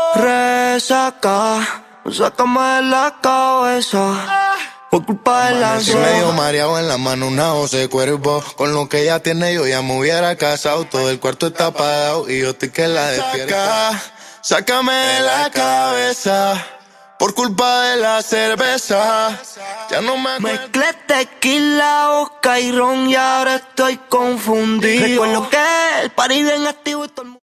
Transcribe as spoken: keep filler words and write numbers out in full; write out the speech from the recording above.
Resaca, sácame de la cabeza. Por culpa de la Amanecí medio mareado en la mano, una voz de cuervo. Con lo que ella tiene yo ya me hubiera casado. Todo el cuarto está apagado y yo estoy que la despierta. Sácame de la cabeza. Por culpa de la cerveza. Ya no me acuerdo. Mezclé tequila, vodka y ron y ahora estoy confundido. Recuerdo que el party bien activo y todo el mundo